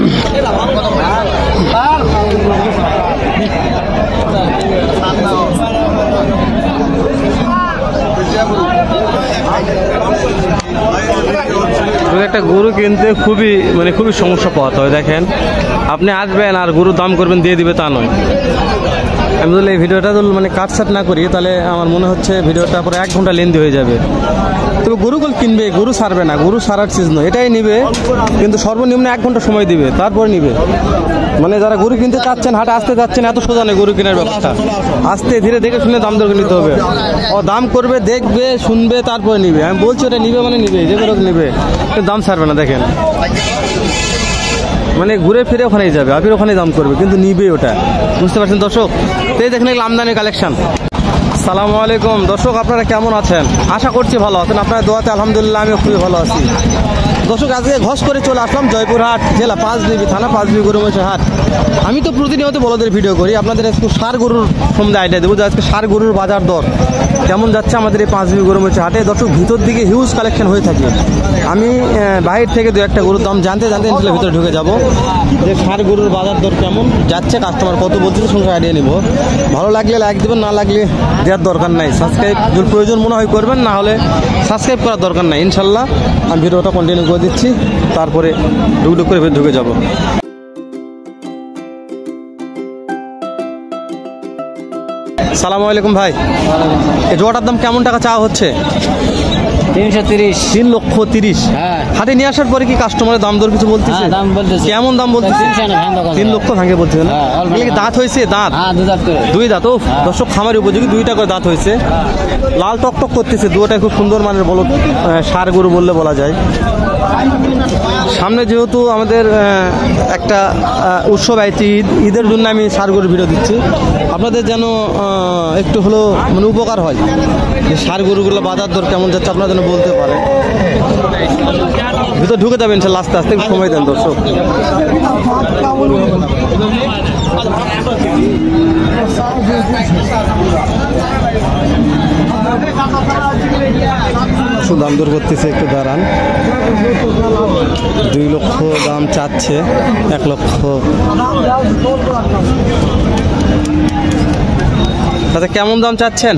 একটা গরু কিনতে খুবই সমস্যা পাওয়াতে হয়। দেখেন, আপনি আসবেন আর গরুর দাম করবেন দিয়ে দিবে তা নয়। আমি বলি এই ভিডিওটা কাটসাট না করি, তাহলে আমার মনে হচ্ছে ভিডিওটা পরে 1 ঘন্টা লেন্দি হয়ে যাবে। তবে গরুগুলো কিনবে, গরু ছাড়বে না, গরু ছাড়ার চিজ নয়, এটাই নিবে, কিন্তু সর্বনিম্ন 1 ঘন্টা সময় দিবে, তারপর নিবে। যারা গরু কিনতে চাচ্ছেন, হাটে আসতে যাচ্ছেন, এত সোজা নেই গরু কেনার ব্যাপারটা। আস্তে ধীরে দেখে শুনে দাম দর নিতে হবে। ও দাম করবে, দেখবে, শুনবে, তারপরে নিবে। আমি বলছি ওটা নিবে নিবে, যে কোনো নিবে, কিন্তু দাম ছাড়বে না। দেখেন, ঘুরে ফিরে ওখানেই যাবে, আপনি ওখানে দাম করবে, কিন্তু নিবে ওটা। বুঝতে পারছেন দর্শক? তো এই দেখেন আমদানি কালেকশন। সালামু আলাইকুম দর্শক, আপনারা কেমন আছেন? আশা করছি ভালো আছেন। আপনার দোয়াতে আলহামদুলিল্লাহ আমিও খুবই ভালো আছি। দর্শক, আজকে ঘষ করে চলে আসলাম জয়পুরহাট জেলা পাঁচবিবি থানা, পাঁচবিবি গরু মহিষের হাট। আমি তো প্রতিনিয়ত বলদের ভিডিও করি, আপনাদের একটু ষাঁড় গরুর সম্বন্ধে আইডিয়া দেবো যে আজকে ষাঁড় গরুর বাজার দর কেমন যাচ্ছে আমাদের এই পাঁচবিবি গরু মহিষের হাটে। দর্শক, ভিতর দিকে হিউজ কালেকশন হয়ে থাকে। আমি বাইরে থেকে 2-1টা গরুর দাম জানতে ইনশাল্লাহ ভিতরে ঢুকে যাব, যে ষাঁড় গরুর বাজার দর কেমন যাচ্ছে, কাস্টমার কত বলছে, সঙ্গে আইডিয়া নেব। ভালো লাগলে লাইক দেবেন, না লাগলে দেওয়ার দরকার নাই। সাবস্ক্রাইব যদি প্রয়োজন মনে হয় করবেন, না হলে সাবস্ক্রাইব করার দরকার নাই। ইনশাল্লাহ আমি ভিডিওটা কন্টিনিউ করে দিচ্ছি, তারপরে ডুকডুক করে ঢুকে যাব। সালামু আলাইকুম ভাই, এই জোয়াটার দাম কেমন টাকা চাওয়া হচ্ছে? 330। 3,30,000। হাটে নিয়ে আসার পরে কি কাস্টমারের দাম দর কিছু বলতেছে? কেমন দাম বলতেছে? 3 লক্ষ ভাঙে বলতেছে না? দাঁত হয়েছে? দাঁত 2 দাঁত। ও দর্শক, খামার উপযোগী 2টা করে দাঁত হয়েছে, লাল টকটক করতেছে। দুটোটাই খুব সুন্দর মানের বলদ ষাঁড় গরু বললে বলা যায়। সামনে যেহেতু আমাদের একটা উৎসব আছে, ঈদের জন্য আমি ষাঁড় গরুর ভিডিও দিচ্ছি, আপনাদের যেন একটু হলেও উপকার হয় যে ষাঁড় গরুগুলো বাজার দর কেমন যাচ্ছে আপনারা যেন বলতে পারেন। ভিতরে ঢুকে যাবেন ইনশাল্লাহ, আস্তে আস্তে সময় দেন দর্শক। দাম দর করতেছে, একটু দাঁড়ান। 2 লক্ষ দাম চাচ্ছে, 1 লক্ষ। আচ্ছা, কেমন দাম চাচ্ছেন?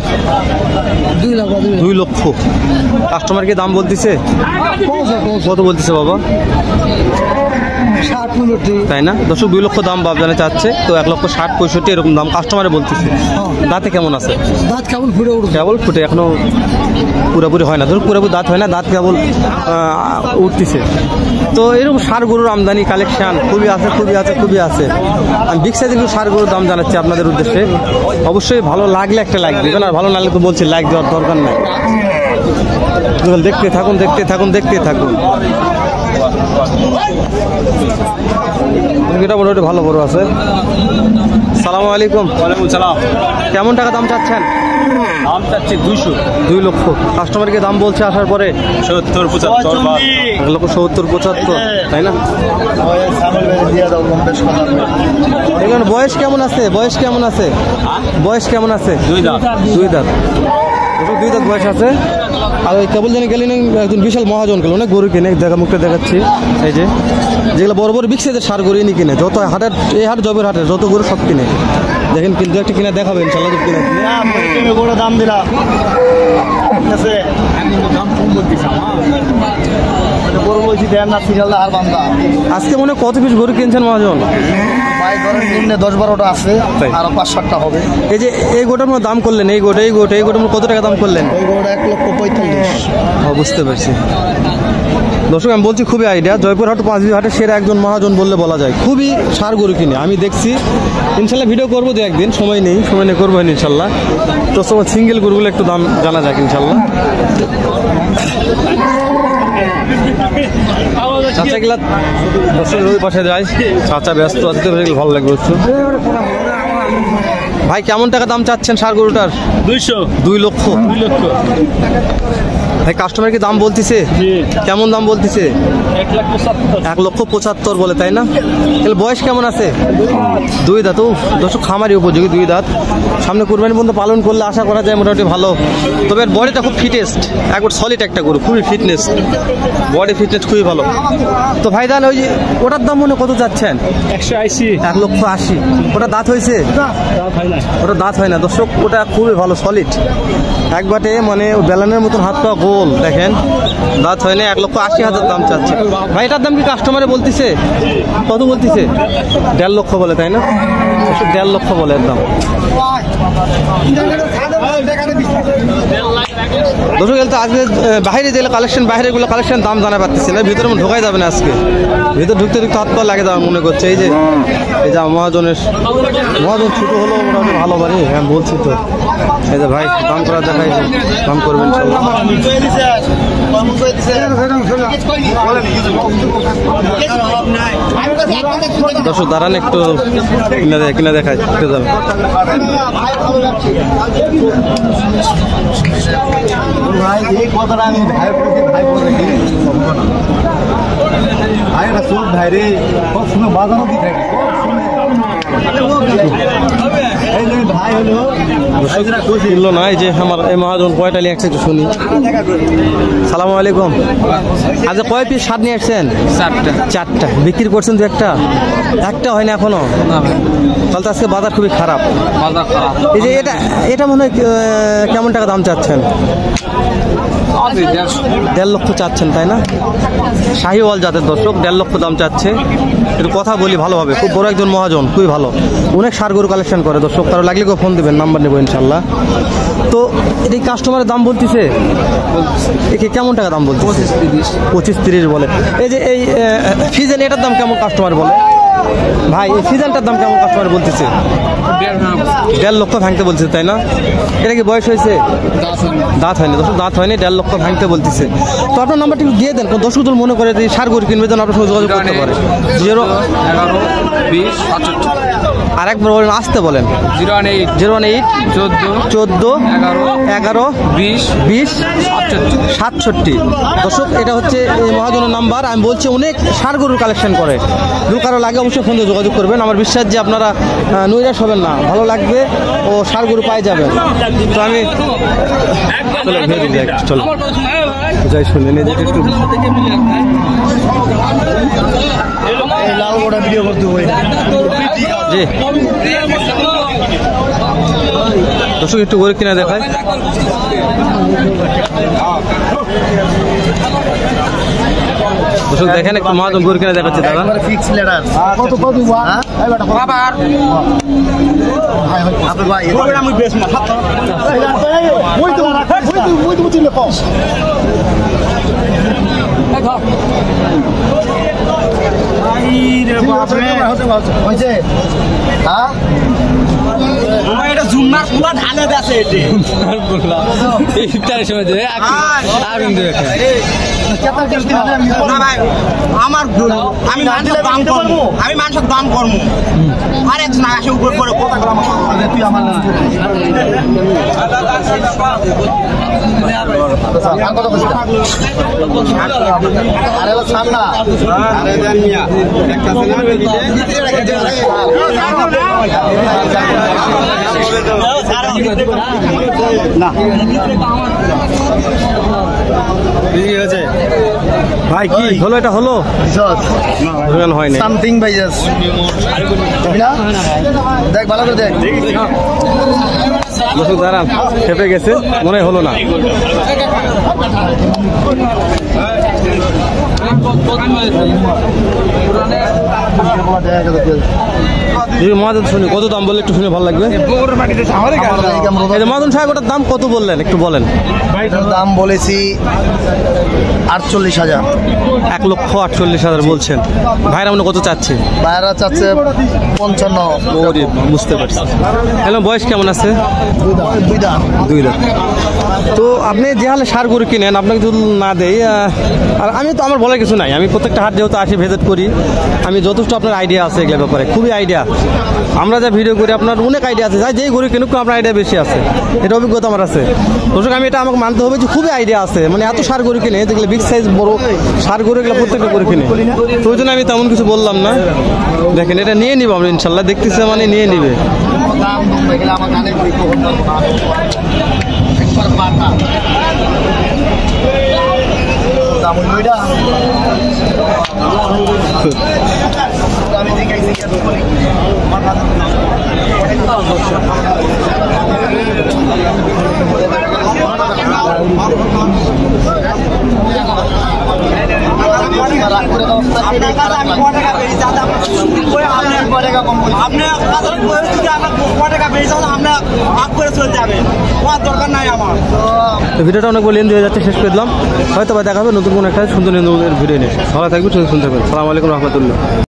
2 লক্ষ। কাস্টমার কি দাম বলতেছে? কত বলতেছে বাবা? 60-65। তাই না দর্শক? 2 লক্ষ দাম বাবজানে চাচ্ছে, তো 1,60,65 এরকম দাম কাস্টমারে বলতেছে। দাঁতে কেমন আছে? দাঁত কেবল ফুটে, এখনো পুরোপুরি হয় না। ধরুন পুরোপুরি দাঁত হয় না, দাঁত কেবল উঠতেছে। তো এরকম ষাঁড় গরুর আমদানি কালেকশন খুবই আছে। আমি বিগ সাইজের কিছু ষাঁড় গরুর দাম জানাচ্ছি আপনাদের উদ্দেশ্যে। অবশ্যই ভালো লাগলে একটা লাইক দেবেন, আর ভালো না লাগলে তো বলছি লাইক দেওয়ার দরকার নাই। দেখতে থাকুন। এটা মোটামুটি ভালো বড় আছে। সালামু আলাইকুম। ওয়ালাইকুম সালাম। কেমন টাকা দাম চাচ্ছেন? দাম চাচ্ছি 2 লক্ষ। কাস্টমারকে দাম বলছে আসার পরে 70-75। 1,70,75, তাই না? এখানে বয়স কেমন আছে? 2 দাঁত। 2 দাঁত বয়স আছে। আর ওই কেবল জানি গেলেন একজন বিশাল মহাজন গেল না, গরু কিনে মুখটা দেখাচ্ছি। এই যেগুলো বড় বড় বিগ সাইজের ষাঁড় গরু ইনি কিনে, যত হাটের এই হাট জবের হাটের যত গরু সব কিনে। দেখেন, কিন্তু একটা কিনে দেখাবেন ইনশাল্লাহ। কিনে দাম দিলা আজকে মনে কত পিস গরু কিনছেন মহাজন? 10-12টা আছে, আরো 5-7টা হবে। এই যে এই গোটার মধ্যে দাম করলেন, এই গোটার মধ্যে কত টাকা দাম করলেন? 1,45,000। বুঝতে পারছি দর্শক, আমি বলছি খুবই আইডিয়া। জয়পুরহাট পাঁচবিবি হাটে সেরা একজন মহাজন বললে বলা যায়। খুবই ষাঁড় গরু কিনে আমি দেখছি। ইনশাল্লাহ ভিডিও করবো 2-1 দিন, সময় নেই করবো ইনশাল্লাহ। তো সবার সিঙ্গেল গরুগুলো একটু দাম জানা যাক ইনশাল্লাহ। চাচা গেলা দর্শকের ওই পাশে যায়, চাচা ব্যস্ত আছে, ভালো লাগবে। ভাই, কেমন টাকা দাম চাচ্ছেন ষাঁড় গরুটার? 200। 2 লক্ষ। ভাই কাস্টমার কি দাম বলতেছে? কেমন দাম বলতেছে? 1,75,000 বলে, তাই না? তাহলে বয়স কেমন আছে? 2 দাঁত। দর্শক খামারি উপযোগী 2 দাঁত। সামনে কুরবানি পর্যন্ত পালন করলে আশা করা যায় মোটামুটি ভালো। তবে এর বডিটা খুব ফিটেস্ট, একবার সলিড একটা গরু, খুবই ফিটনেস, বডি ফিটনেস খুবই ভালো। তো ভাই দান ওই যে ওটার দাম মনে কত যাচ্ছেন? 180। 1,80,000। ওটা দাঁত হয়েছে? ওটা দাঁত হয় না দর্শক, ওটা খুবই ভালো সলিড একবারে, মানে বেলানের মতন হাত পা গোল, দেখেন দাঁত হয় না। 1,80,000 দাম চাচ্ছে ভাই। এটার দাম কি কাস্টমারে বলতেছে? কত বলতেছে? 1.5 লক্ষ বলে, তাই না? 1.5 লক্ষ বলে এর দাম। দর্শক এল তো আজকে বাইরে যে কালেকশন, বাইরেগুলো কালেকশন দাম জানা পাচ্ছি না, ভিতরে ঢোকাই যাবে না আজকে। ভিতরে ঢুকতে ঢুকতে হাত পা লাগে যাবে মনে করছে। এই যে মহাজনের মহাজন ছোট হলো মোটামুটি ভালো বাড়ি, হ্যাঁ বলছি তো। এই যে ভাই দাম করা দেখাই, দাম করবেন দর্শক দাঁড়ান একটু কিনা দেখায় যাবে। ভাই এই কথাটা আমি ভাই ভাই রে শুনে বাজানো কি থাকে কিনলো না। এই যে আমার এই মহাজন কয়টা নিয়ে আসছে একটু শুনি। সালাম আলাইকুম। আচ্ছা কয় পিস সার নিয়ে আসছেন? 4টা। বিক্রি করছেন 2-1টা? একটা হয় না এখনো? তাহলে তো আজকে বাজার খুবই খারাপ। এই যে এটা মনে হয় কেমন টাকা দাম চাচ্ছেন? 1.5 লক্ষ চাচ্ছেন, তাই না? শাহিওয়াল জাতের দর্শক, 1.5 লক্ষ দাম চাচ্ছে। একটু কথা বলি ভালোভাবে, খুব বড় একজন মহাজন, খুবই ভালো, অনেক সার গরু কালেকশন করে দর্শক। কারো লাগলে কেউ ফোন দেবেন, নাম্বার নেবো ইনশাল্লাহ। তো এটা কাস্টমারের দাম বলতেছে একে কেমন টাকা দাম বলছে? 25-30 বলে। এই যে এই ফিজেন, এটার দাম কেমন কাস্টমার বলে? ভাই এই ফিজেনটার দাম কেমন কাস্টমার বলতেছে? 1.5 লক্ষ ভাঙতে বলছে, তাই না? এটা কি বয়স হয়েছে? দাঁত হয়নি দর্শক, দাঁত হয়নি, 1.5 লক্ষ ভাঙতে বলতেছে। তো আপনার নাম্বারটা একটু দিয়ে দেন, দর্শক দল মনে করে যে সার গরু কিনবে যেন আপনার সঙ্গে যোগাযোগ করতে পারে। 0112065। আর একবার বলেন, আসতে বলেন। 01814112067। দর্শক এটা হচ্ছে এই মহাজনের নাম্বার। আমি বলছি অনেক সার গরুর কালেকশন করে, যদি কারো লাগে অবশ্যই ফোন দিয়ে যোগাযোগ করবেন। আমার বিশ্বাস যে আপনারা নৈরাশ হবেন না, ভালো লাগবে ও সার গরু পাই যাবেন। তো আমি চলো যাই শুনে একটু লাল গোটা ভিডিও করতে হবে। জি দর্শক একটু গরু কিনা দেখায়। দর্শক দেখেন একটু মহাজন গরু কিনা দেখাচ্ছে দাদা। ফিক্স লেটার কত কত বাবা ভাই আমি বেশ না ওই তো ওই তো চিনলে কম হয়েছে। হ্যাঁ এটা জুমনার পুরা ঢালে দেছে আমার আমি দাম করবো, আমি মানুষের দাম করবো। আর এক না আসে উপর করে কথা তুই আমার ভাই কি হলো? এটা হলো হয়নি সামথিং ভাই দেখ ভালো করে দেখ। দর্শক দাঁড়ান, খেপে গেছে মনে হলো না। মহাজন শুনি কত দাম বললে একটু শুনে ভালো লাগবে। মহাজন সাহেব ওটার দাম কত বললেন একটু বলেন। দাম বলেছি 48,000। 1,48,000 বলছেন। ভাইরা মনে কত চাচ্ছে? ভাইরা চাচ্ছে 55। বুঝতে পারছি। হ্যালো বয়স কেমন আছে? 2 দাঁত। 2 দাঁত। তো আপনি যে হালে সার গরু কিনেন আপনাকে যদি না দেয় আর আমি তো আমার বলার কিছু নাই, আমি প্রত্যেকটা হাট যেহেতু আসি ভিজিট করি, আমি যথেষ্ট আপনার আইডিয়া আছে এগুলোর ব্যাপারে, খুবই আইডিয়া। আমরা যা ভিডিও করি আপনার অনেক আইডিয়া আছে, যাই যেই গরু কিনুক আপনার আইডিয়া বেশি আছে, এটা অভিজ্ঞতা আমার আছে। দর্শক আমি এটা আমাকে মানতে হবে যে খুবই আইডিয়া আছে, মানে এত সার গরু কিনে যেগুলো বিগ সাইজ বড় সার গরু এগুলো প্রত্যেকটা গরু কিনে, তো ওই জন্য আমি তেমন কিছু বললাম না। দেখেন এটা নিয়ে নিব আমরা ইনশাল্লাহ, দেখতেছি মানে নিয়ে নিবে। ভিডিওটা অনেক লেন্দি হয়ে যাচ্ছে, শেষ করে দিলাম। হয়তো বা দেখা হবে নতুন কোনো একটা সুন্দর ভিডিও নিয়ে। ভালো থাকবে, শুনতে থাকবেন। সালামালাইকুম রহমতুল্লাহ।